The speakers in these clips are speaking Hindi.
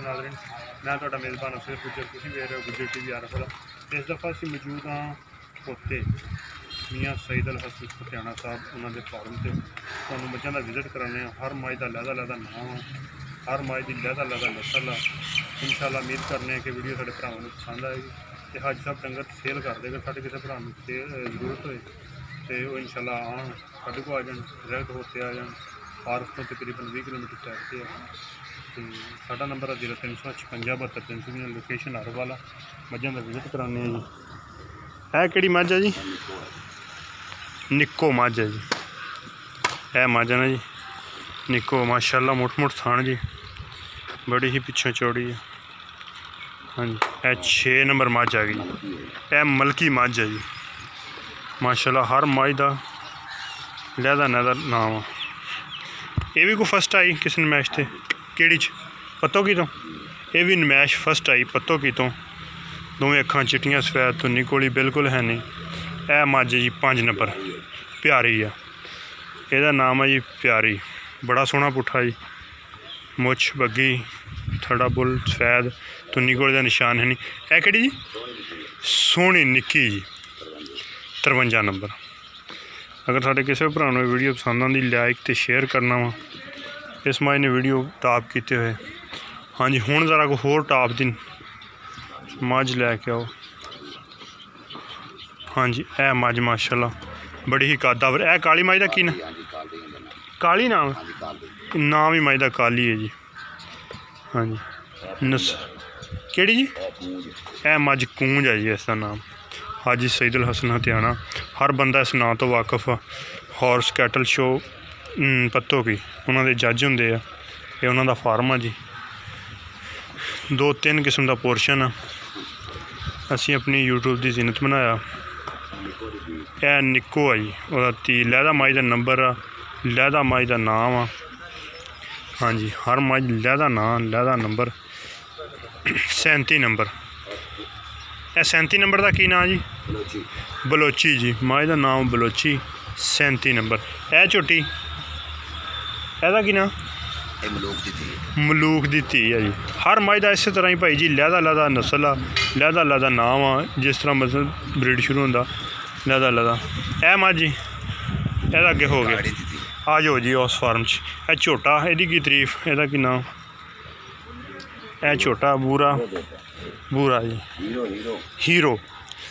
नाज़रीन, मैं तुहाडा मेज़बान अफसर गुज्जर, तुसीं वेख रहे हो गुज्जर TV आरफल। इस दफ़ा असीं मौजूद हाँ पोते मियाँ सईद अल हसन फतेहाना साहब उन्होंने फार्म से तुहानूं मझां दा विजिट कराने। हर मझ का लहदा नाम है, हर मझ की लहदा नस्ल है। इंशाअल्लाह उम्मीद करने कि वीडियो साडे भरावां नूं पसंद आएगी। तो हाजी साहब डंगर सेल कर देगा, साडे किसी भरा नूं जरूरत होए तो वो इंशाअल्लाह आन साडे को आ जाए, डायरैक्ट होते आ जाए। पार्क तो तकरीबन 20 किलोमीटर साइड से है। तो साडा नंबर है 0356 72 320। लोकेशन हर वाला मझां का विजिट कराने जी। है कि मझ है जी? निक्को मझ है जी, है मझ है ना जी निक्को, माशाअल्लाह मुठ मुठ थान जी, बड़ी ही पिछों चौड़ी है। हाँ जी, यह 6 नंबर मझ आ गई। यह मलकी मझ है जी, माशाअल्लाह हर मझ का लहदा नहदा नाम है। ये भी कोई फस्ट आई किस नमैश थे केड़ी पत्तो की तो, ये भी नमैश फस्ट आई पत्तो की तो। दोवें अखां चिट्टियां, सफैद तो निकोली बिल्कुल है नहीं। यह मझ जी 5 नंबर प्यारी है, यदा नाम है जी प्यारी। बड़ा सोहना पुट्ठा जी, मुछ बग्गी, थड़ा बुल सफैद, तुन्नी कोले का निशान है नहीं। है कि जी सोहनी निक्की जी 53 नंबर। अगर साढ़े किसी भरा नूं वीडियो पसंद आती लाइक तो शेयर करना वा। इस मझ ने वीडियो टॉप किए हुए। हाँ जी, हुण ज़रा कोई होर टॉप दी मझ लैके आओ। हाँ जी, ए मझ माशाअल्लाह बड़ी ही कदावर। ए काली मझ का की ना, काली नाम नाम ही मझ का काली है जी। हाँ जी नस केड़ी जी? ए मझ कूंज है जी, इसका नाम हाजी सईद अल हसन फतेहाना। हर बंदा इस नाम तो वाकफ आ। हॉर्स कैटल शो पत्तों की उन्होंने जज होंगे आ, ये उन्होंने फार्म है जी। 2-3 किस्म का पोर्शन है। असी अपनी यूट्यूब की जीनत बनाया। यह निक्को है जी, वह लहदा मझ का नंबर आ, लहदा मझ का नाम आ। हाँ जी, हर मझ लहदा नाम लहदा नंबर। 37 नंबर। यह 37 नंबर का की नाम जी? बलोची जी, मझ का नाम बलोची 37 नंबर। यह झोटी एदा की नाम? मलूक दी धी है जी। हर मझ का इस तरह ही भाई जी लहदा नस्ल आ, लहदा नाम आ। जिस तरह मतलब ब्रीड शुरू होंदा लहदा। ए मझ जी एदा अगे हो गया, आ जाओ जी उस फार्म च। यह झोटा, एदी की तरीफ, एदा की नाम? यह झोटा बूरा जी, हीरो।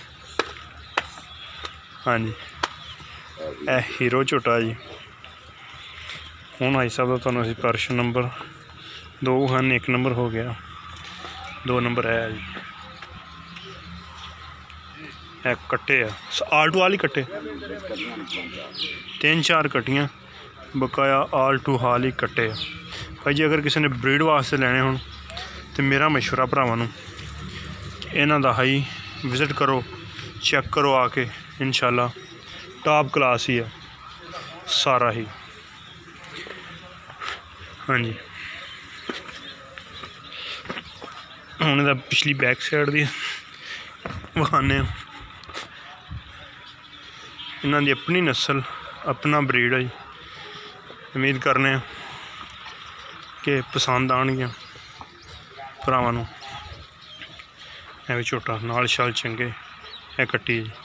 हाँ जी, यह हीरो झोटा जी। हूँ आई साहब का तुहानूं पर्श नंबर 2 हैं, 1 नंबर हो गया, 2 नंबर है जी। है कट्टे है आल टू आल ही कट्टे, 3-4 कट्टियाँ बकाया आल टू हाल ही कट्टे भाई जी। अगर किसी ने ब्रीड वास्ते लैने हो तो मेरा मशवरा भरावां नूं इन्हां दा हाई विजिट करो, चेक करो आके। इंशाअल्लाह टॉप क्लास ही है सारा ही। हाँ जी, हुण इहदा पिछली बैक साइड दी विखाने। इन्हां दी अपनी नस्ल अपना ब्रीड है जी। उम्मीद करने कि पसंद आउणगियां भरावां नूं। है भी छोटा, नाल शाल चंगे। है कट्टी जी।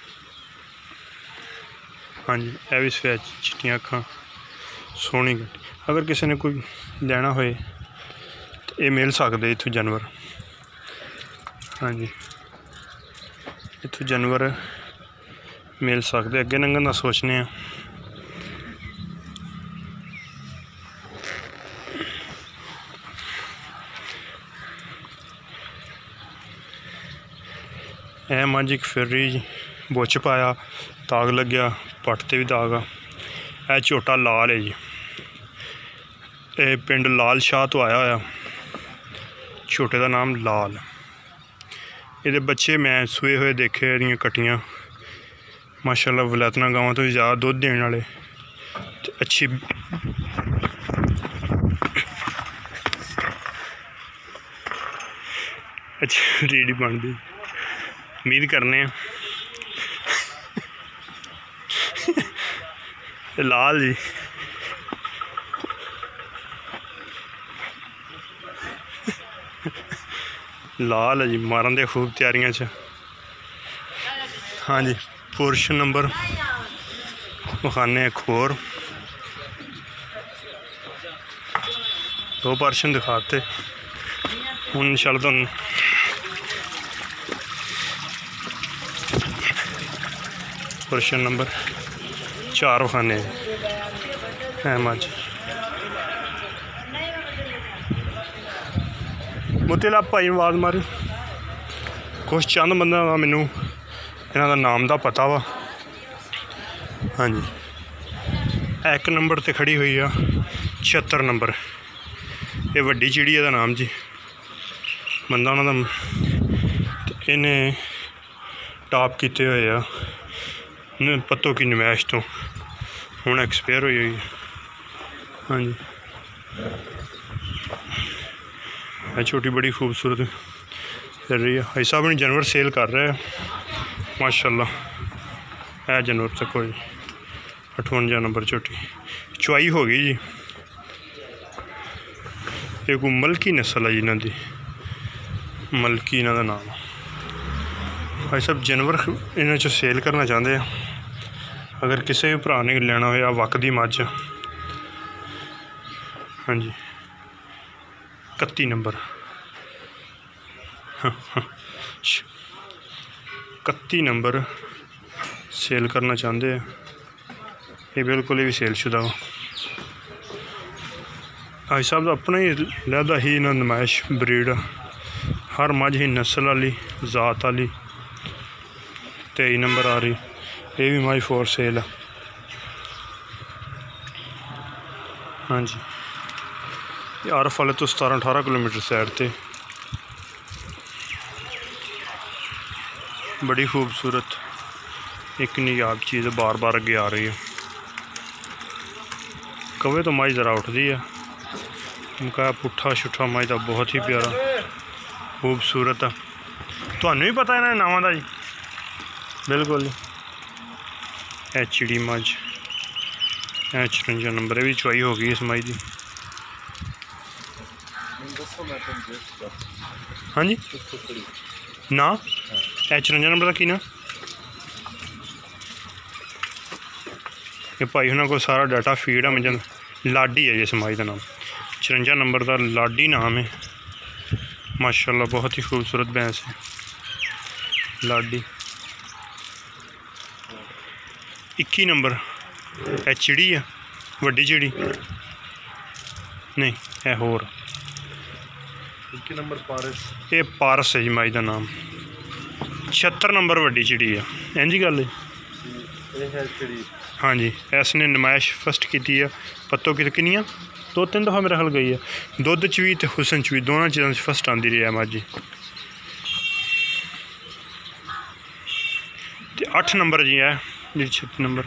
हाँ जी, यह भी सफैद चिट्टियां अखां, सोहनी कट्टी। अगर किसी ने कोई लैना होए तो ये मिल सकते इत्थों जानवर। हाँ जी, इत्थों जानवर मिल सकते। अगे लंघन का सोचने हैं। यह मझ एक फिरी जी, बुच पाया, दाग लग्या, पट्ट ते भी दाग आ। यह झोटा लाल है जी, यह पिंड लाल शाह तो आया होया, झोटे का नाम लाल। ये बच्चे मैं सूए हुए देखे, एदियां कट्टियां माशाअल्लाह वलैतना गावां तो ज़्यादा दुध देने वाले अच्छी। अच्छी रेडी बनती। उम्मीद करने लाल जी। लाल है जी, मारन दे खूब तैयारियां च। हाँ जी, पुरुष नंबर विखाने एक होर, 2 पर्शन दिखाते हूँ इंशाल्लाह तुहानू। पुरुष नंबर 4 विखाने है मज। मुतीला भाई आवाज़ मारी, कुछ चंद बंदा का मैनू इन्हां दा नाम दा पता वा। हाँ जी, 1 नंबर ते खड़ी हुई आ 76 नंबर, ये वड्डी चिड़ी दा नाम जी, बंदा उन्हां दा इन्हें टॉप किते हुए आ पत्तों की नमैश तो, हुण एक्सपायर हुई हुई। हाँ जी, है छोटी बड़ी खूबसूरत चल रही है। भाई साहब ने जानवर सेल कर रहे हैं माशाल्लाह। है जानवर तो कोई 58 नंबर छोटी चुआई हो गई जी। ये कोई मलकी नस्ल है जी इन्हों की, मलकी इन्हों का नाम। भाई साहब जानवर इन्हों चो सेल करना चाहते हैं, अगर किसी भी भरा ने लेना हो वक दी मझ। हाँ जी, 31 नंबर, 31 नंबर सेल करना चाहते हैं। ये बिल्कुल भी सेल शुदा वा। भाई साहब अपना ही लहदा ही इन्होंने नमाइश ब्रीड, हर मझ ही नस्ल वाली जात वाली। 23 नंबर आ रही, ये भी मझ फॉर सेल है। हाँ जी, आरफ वाले तो 17-18 किलोमीटर साइड ते, बड़ी खूबसूरत एक नियाब चीज़ बार बार अगे आ रही है। कवे तो मझ ज़रा उठती है, उनका पुट्ठा शुट्ठा मझ का बहुत ही प्यारा खूबसूरत है। थानू भी पता है नावां दा जी? बिल्कुल। है चिड़ी मझ, है 54 नंबर, ये भी चुआई हो गई इस मझ की। हाँ जी ना, है 54 नंबर का की ना, ये भाई उन्होंने को सारा डाटा फीड है मुझे। लाडी है इस मझ का नाम, 54 नंबर का लाडी नाम है माशाल्लाह, बहुत ही खूबसूरत भैंस है लाडी। 21 नंबर है चिड़ी है, वड्डी चिड़ी नहीं है होर। 21 नंबर पारस, ये पारस है जी मझ का नाम। 76 नंबर वड्डी चिड़ी है, इंजी गल है। हाँ जी, इसने नमाइश फस्ट की है। पत्तों की किनिया 2-3 दफ़ा मेरे ख्याल गई है, दुध च भी तो हुसन च भी, दोनों चीज़ों फस्ट आती रही है माझी। 8 नंबर जी है जी, 36 नंबर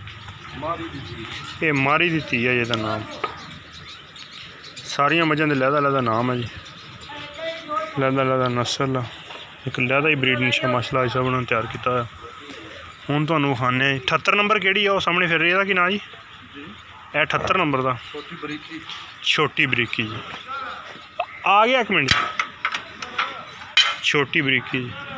ये मारी दी धी है जिहदा नाम। सारिया मझां दे लहदा नाम है जी, लहदा नस्ल। एक लहदा ही ब्रीड निशा माशाल्लाह साहब ने तैयार किया है। हुण तुहानूं विखाने 78 नंबर किहड़ी है, वो सामने फिर रही है कि ना जी? 78 नंबर का छोटी बरीकी जी, आ गया 1 मिनट, छोटी बरीकी जी।